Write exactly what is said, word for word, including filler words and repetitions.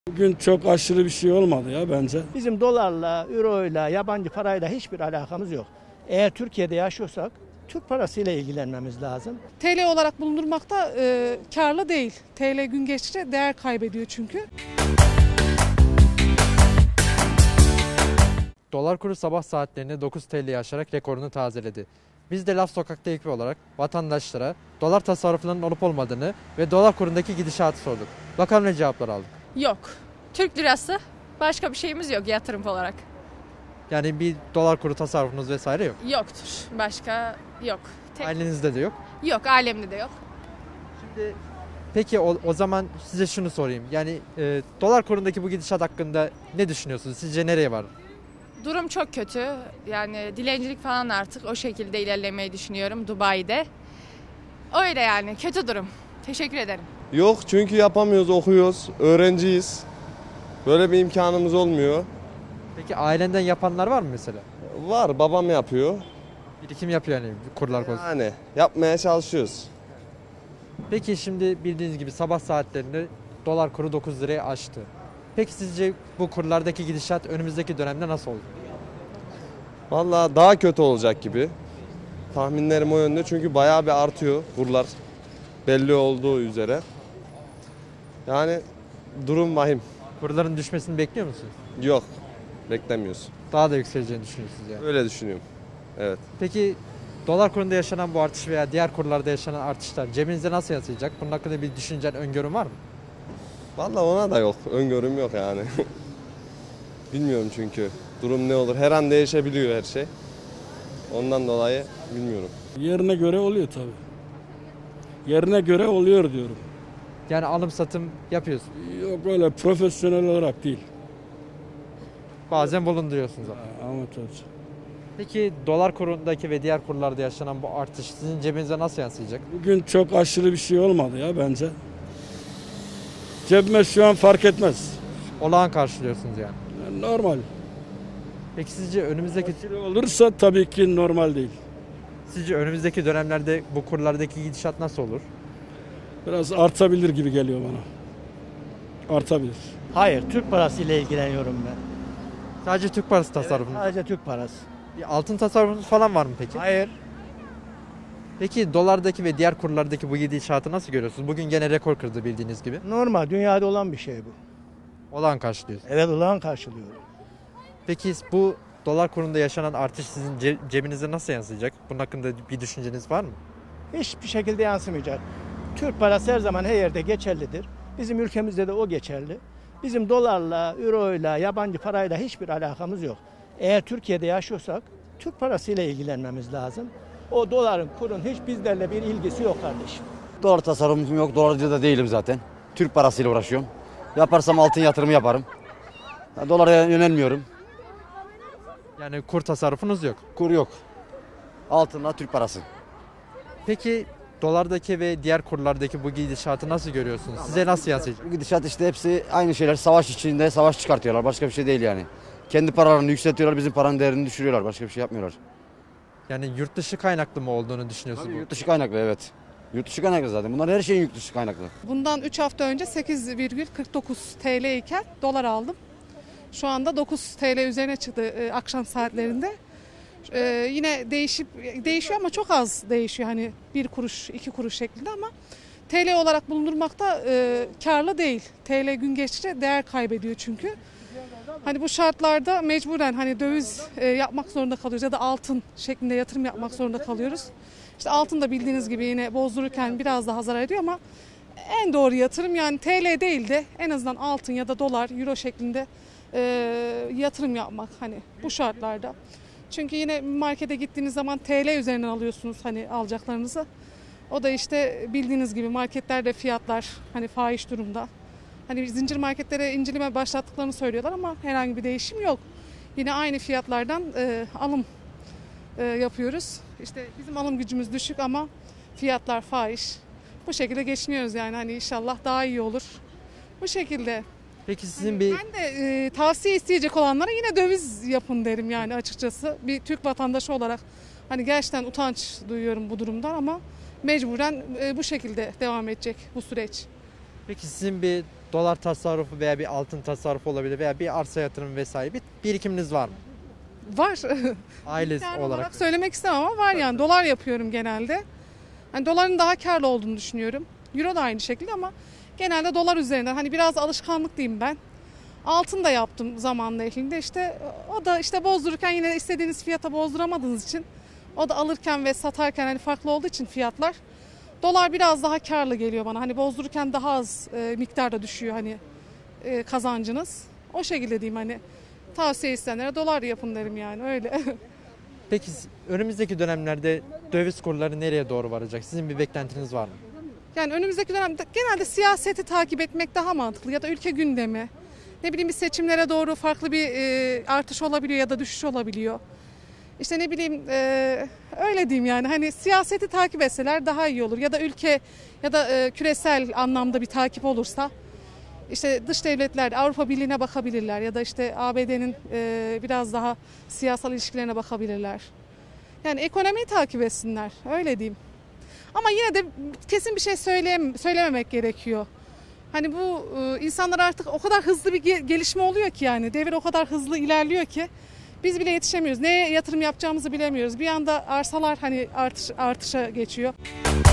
Bugün çok aşırı bir şey olmadı ya bence. Bizim dolarla, euroyla, yabancı parayla hiçbir alakamız yok. Eğer Türkiye'de yaşıyorsak Türk parasıyla ilgilenmemiz lazım. T L olarak bulundurmakta e, karlı değil. T L gün geçtikçe değer kaybediyor çünkü. Dolar kuru sabah saatlerinde dokuz T L'yi aşarak rekorunu tazeledi. Biz de Laf Sokak'ta ekip olarak vatandaşlara dolar tasarrufunun olup olmadığını ve dolar kurundaki gidişatı sorduk. Bakalım ne cevaplar aldık. Yok. Türk lirası, başka bir şeyimiz yok yatırım olarak. Yani bir dolar kuru tasarrufunuz vesaire yok. Yoktur. Başka yok. Tek... Ailenizde de yok. Yok, ailemde de yok. Şimdi peki o, o zaman size şunu sorayım. Yani e, dolar kurundaki bu gidişat hakkında ne düşünüyorsunuz? Sizce nereye var? Durum çok kötü. Yani dilencilik falan artık o şekilde ilerlemeyi düşünüyorum Dubai'de. Öyle yani kötü durum. Teşekkür ederim. Yok çünkü yapamıyoruz, okuyoruz, öğrenciyiz. Böyle bir imkanımız olmuyor. Peki ailenden yapanlar var mı mesela? Var, babam yapıyor. Birikim yapıyor yani kurlar konusunda. Yani yapmaya çalışıyoruz. Peki şimdi bildiğiniz gibi sabah saatlerinde dolar kuru dokuz liraya aştı. Peki sizce bu kurlardaki gidişat önümüzdeki dönemde nasıl olur? Vallahi daha kötü olacak gibi. Tahminlerim o yönde çünkü bayağı bir artıyor kurlar. Belli olduğu üzere. Yani durum vahim. Kurların düşmesini bekliyor musunuz? Yok, beklemiyoruz. Daha da yükseleceğini düşünüyorsunuz yani. Öyle düşünüyorum. Evet. Peki dolar kurunda yaşanan bu artış veya diğer kurlarda yaşanan artışlar cebinize nasıl yansıyacak? Bunun hakkında bir düşüncen, öngörün var mı? Vallahi ona da yok. Öngörüm yok yani. Bilmiyorum çünkü. Durum ne olur? Her an değişebiliyor her şey. Ondan dolayı bilmiyorum. Yerine göre oluyor tabii. Yerine göre oluyor diyorum. Yani alım satım yapıyorsun. Yok öyle profesyonel olarak değil. Bazen bulunduruyorsunuz ama. Amatörce. Peki dolar kurundaki ve diğer kurlarda yaşanan bu artış sizin cebinize nasıl yansıyacak? Bugün çok aşırı bir şey olmadı ya bence. Cebime şu an fark etmez. Olağan karşılıyorsunuz yani. Yani normal. Peki sizce önümüzdeki Aşırı olursa tabii ki normal değil. sizce önümüzdeki dönemlerde bu kurlardaki gidişat nasıl olur? Biraz artabilir gibi geliyor bana. Artabilir. Hayır, Türk parasıyla ilgileniyorum ben. Sadece Türk parası tasarrufu. Sadece Türk parası. Bir altın tasarrufunuz falan var mı peki? Hayır. Peki dolardaki ve diğer kurlardaki bu gidişatı nasıl görüyorsunuz? Bugün gene rekor kırdı bildiğiniz gibi. Normal, dünyada olan bir şey bu. Olağan karşılıyorsunuz. Evet, olağan karşılıyorum. Peki bu dolar kurunda yaşanan artış sizin ce- cebinize nasıl yansıyacak? Bunun hakkında bir düşünceniz var mı? Hiçbir şekilde yansımayacak. Türk parası her zaman her yerde geçerlidir. Bizim ülkemizde de o geçerli. Bizim dolarla, euroyla, yabancı parayla hiçbir alakamız yok. Eğer Türkiye'de yaşıyorsak Türk parasıyla ilgilenmemiz lazım. O doların, kurun hiç bizlerle bir ilgisi yok kardeşim. Dolar tasarrufum yok, dolarcı da değilim zaten. Türk parasıyla uğraşıyorum. Yaparsam altın yatırımı yaparım. Ya, dolara yönelmiyorum. Yani kur tasarrufunuz yok. Kur yok. Altınla Türk parası. Peki dolardaki ve diğer kurlardaki bu gidişatı nasıl görüyorsunuz? Size nasıl yansıyacak? Bu gidişat işte hepsi aynı şeyler. Savaş içinde savaş çıkartıyorlar. Başka bir şey değil yani. Kendi paralarını yükseltiyorlar, bizim paranın değerini düşürüyorlar. Başka bir şey yapmıyorlar. Yani yurt dışı kaynaklı mı olduğunu düşünüyorsunuz? Tabii bu? yurt dışı kaynaklı, evet. Yurt dışı kaynaklı zaten. Bunlar her şeyin yurt dışı kaynaklı. Bundan üç hafta önce sekiz virgül kırk dokuz T L iken dolar aldım. Şu anda dokuz T L üzerine çıktı e, akşam saatlerinde. E, yine değişip değişiyor ama çok az değişiyor. Hani bir kuruş, iki kuruş şeklinde ama T L olarak bulundurmakta e, karlı değil. T L gün geçtikçe değer kaybediyor çünkü. Hani bu şartlarda mecburen hani döviz e, yapmak zorunda kalıyoruz ya da altın şeklinde yatırım yapmak zorunda kalıyoruz. İşte altın da bildiğiniz gibi yine bozdururken biraz daha zarar ediyor ama en doğru yatırım yani T L değil de en azından altın ya da dolar, euro şeklinde e, yatırım yapmak hani bu şartlarda. Çünkü yine markete gittiğiniz zaman T L üzerinden alıyorsunuz hani alacaklarınızı. O da işte bildiğiniz gibi marketlerde fiyatlar hani fahiş durumda. Hani zincir marketlere inceleme başlattıklarını söylüyorlar ama herhangi bir değişim yok. Yine aynı fiyatlardan e, alım e, yapıyoruz. İşte bizim alım gücümüz düşük ama fiyatlar fahiş. Bu şekilde geçiniyoruz yani hani inşallah daha iyi olur. Bu şekilde. Peki sizin bir Ben de e, tavsiye isteyecek olanlara yine döviz yapın derim yani açıkçası. Bir Türk vatandaşı olarak hani gerçekten utanç duyuyorum bu durumdan ama mecburen e, bu şekilde devam edecek bu süreç. peki sizin bir dolar tasarrufu veya bir altın tasarrufu olabilir veya bir arsa yatırımı vesaire bir birikiminiz var mı? Var. Ailesi Miktar olarak. olarak söylemek istemem ama var yani. Dolar yapıyorum genelde. Hani doların daha karlı olduğunu düşünüyorum. Euro da aynı şekilde ama genelde dolar üzerinden. Hani biraz alışkanlık diyeyim ben. Altın da yaptım zamanla elinde. İşte o da işte bozdururken yine istediğiniz fiyata bozduramadığınız için o da alırken ve satarken hani farklı olduğu için fiyatlar dolar biraz daha karlı geliyor bana. Hani bozdururken daha az e, miktarda düşüyor hani e, kazancınız. O şekilde diyeyim hani tavsiye isteyenlere dolar yapın derim yani öyle. Peki önümüzdeki dönemlerde döviz kurları nereye doğru varacak? Sizin bir beklentiniz var mı? Yani önümüzdeki dönemde genelde siyaseti takip etmek daha mantıklı ya da ülke gündemi. Ne bileyim bir seçimlere doğru farklı bir e, artış olabiliyor ya da düşüş olabiliyor. İşte ne bileyim e, öyle diyeyim yani hani siyaseti takip etseler daha iyi olur. Ya da ülke ya da e, küresel anlamda bir takip olursa işte dış devletler Avrupa Birliği'ne bakabilirler ya da işte A B D'nin e, biraz daha siyasal ilişkilerine bakabilirler. Yani ekonomiyi takip etsinler öyle diyeyim. Ama yine de kesin bir şey söyleyem söylememek gerekiyor. Hani bu e, insanlar artık o kadar hızlı bir ge- gelişme oluyor ki yani devir o kadar hızlı ilerliyor ki biz bile yetişemiyoruz. Neye yatırım yapacağımızı bilemiyoruz. Bir anda arsalar hani artış, artışa geçiyor.